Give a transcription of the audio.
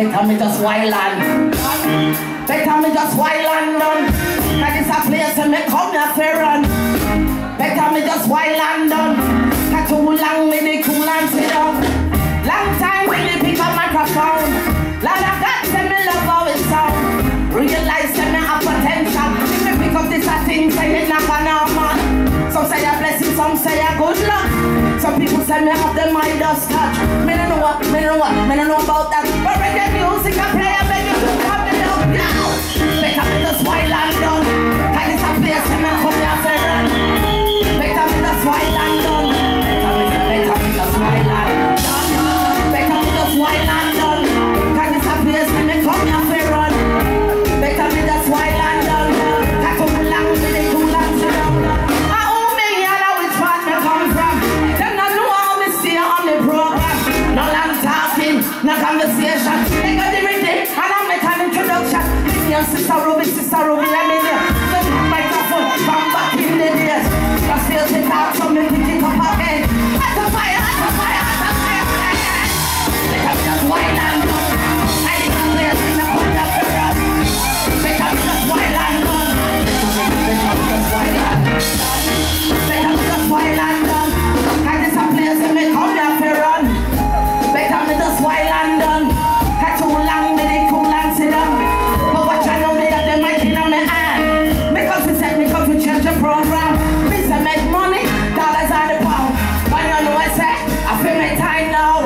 better me just wild and better me just wild and done. Cause it's a place and me come here for run. Better me just wild and done. Cause too long me the cool and sit down. Long time when me pick up microphone. Lord of God say me love how it sound. Realize that me have potential. If me pick up this a thing say it not gonna man. Some say a blessing, some say a good luck. Some people say me have the Midas touch. Me don't know about that. But when the music I play, I beg you to come me down. Better me just wild and done. Cause it's a place and me come here for run. Better me just wild and done. Better me just wild and done. Better me just wild and done. Cause it's a place and me come here for run. Better me just wild and done. Cause come along with the cool and sit down. No long talking, no conversation. They got the rhythm and I make an introduction. This your Sister Reuben, let me hear. The microphone from back in the days. Just feel the talk so me pick it up again. Hot a fire, hot a fire, hot a fire, fire. They can just wild and done. I need a place in the corner of the road. They can just wild and done. They can just wild and done. They can just wild and done. Cause it's a place in the corner of the road. Better me just wild and done. Had too long me they cool and sit down. But what I know me that they might kill on me hand. Because he said me come to change the program. Me say make money, dollars are the pound. But you know I say, I feel my time now.